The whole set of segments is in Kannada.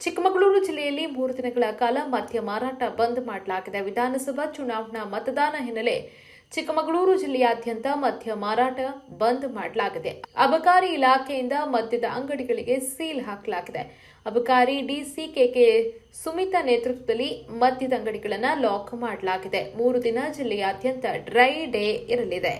ಚಿಕ್ಕಮಗಳೂರು ಜಿಲ್ಲೆಯಲ್ಲಿ 3 ದಿನಗಳ ಕಾಲ ಮದ್ಯ ಮಾರಾಟ ಬಂದ್ ಮಾಡಲಾಗಿದೆ. ವಿಧಾನಸಭಾ ಚುನಾವಣಾ ಮತದಾನ ಹಿನ್ನೆಲೆ ಚಿಕ್ಕಮಗಳೂರು ಜಿಲ್ಲೆಯಾದ್ಯಂತ ಮದ್ಯ ಮಾರಾಟ ಬಂದ್ ಮಾಡಲಾಗಿದೆ. ಅಬಕಾರಿ ಇಲಾಖೆಯಿಂದ ಮದ್ಯದ ಅಂಗಡಿಗಳಿಗೆ ಸೀಲ್ ಹಾಕಲಾಗಿದೆ. ಅಬಕಾರಿ ಡಿಸಿ ಕೆಕೆ ಸುಮಿತಾ ನೇತೃತ್ವದಲ್ಲಿ ಮದ್ಯದ ಅಂಗಡಿಗಳನ್ನು ಲಾಕ್ ಮಾಡಲಾಗಿದೆ. 3 ದಿನ ಜಿಲ್ಲೆಯಾದ್ಯಂತ ಡ್ರೈ ಡೇ ಇರಲಿದೆ.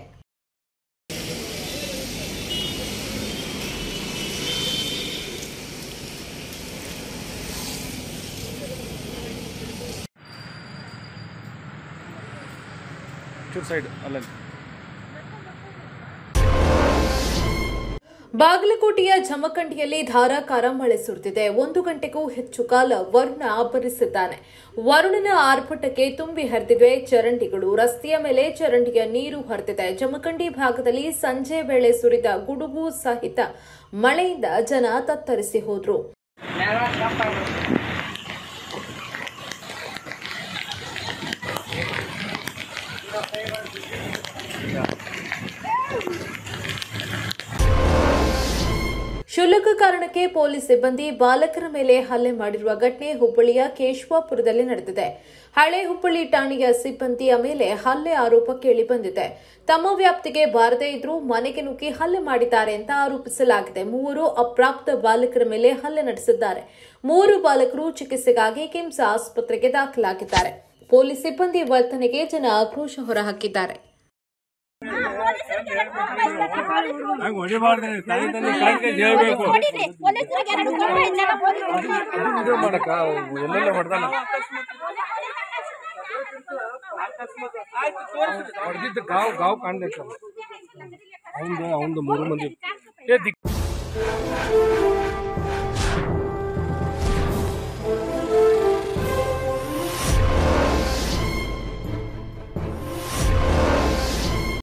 ಬಾಗಲಕೋಟೆಯ ಜಮಖಂಡಿಯಲ್ಲಿ ಧಾರಾಕಾರ ಮಳೆ ಸುರಿದಿದೆ. 1 ಗಂಟೆಗೂ ಹೆಚ್ಚು ಕಾಲ ವರುಣ ಅಬ್ಬರಿಸಿದ್ದಾನೆ. ವರುಣನ ಆರ್ಭಟಕ್ಕೆ ತುಂಬಿ ಹರಿದಿವೆ ಚರಂಡಿಗಳು. ರಸ್ತೆಯ ಮೇಲೆ ಚರಂಡಿಯ ನೀರು ಹರಿದಿದೆ. ಜಮಖಂಡಿ ಭಾಗದಲ್ಲಿ ಸಂಜೆ ವೇಳೆ ಸುರಿದ ಗುಡುಗು ಸಹಿತ ಮಳೆಯಿಂದ ಜನ ತತ್ತರಿಸಿ ಹೋದ್ರು. ಕ್ಷುಲ್ಲಕ ಕಾರಣಕ್ಕೆ ಪೊಲೀಸ್ ಸಿಬ್ಬಂದಿ ಬಾಲಕರ ಮೇಲೆ ಹಲ್ಲೆ ಮಾಡಿರುವ ಘಟನೆ ಹುಬ್ಬಳ್ಳಿಯ ಕೇಶವಾಪುರದಲ್ಲಿ ನಡೆದಿದೆ. ಹಳೆ ಹುಬ್ಬಳ್ಳಿ ಠಾಣೆಯ ಸಿಬ್ಬಂದಿಯ ಮೇಲೆ ಹಲ್ಲೆ ಆರೋಪ ಕೇಳಿಬಂದಿದೆ. ತಮ್ಮ ವ್ಯಾಪ್ತಿಗೆ ಬಾರದೇ ಇದ್ರೂ ಮನೆಗೆ ನುಗ್ಗಿ ಹಲ್ಲೆ ಮಾಡಿದ್ದಾರೆ ಅಂತ ಆರೋಪಿಸಲಾಗಿದೆ. 3 ಅಪ್ರಾಪ್ತ ಬಾಲಕರ ಮೇಲೆ ಹಲ್ಲೆ ನಡೆಸಿದ್ದಾರೆ. 3 ಬಾಲಕರು ಚಿಕಿತ್ಸೆಗಾಗಿ ಕಿಮ್ಸ್ ಆಸ್ಪತ್ರೆಗೆ ದಾಖಲಾಗಿದ್ದಾರೆ. ಪೊಲೀಸ್ ಸಿಬ್ಬಂದಿ ವರ್ತನೆಗೆ ಜನ ಆಕ್ರೋಶ ಹೊರಹಾಕಿದ್ದಾರೆ. गाव कांड मूರು ಮಂದಿ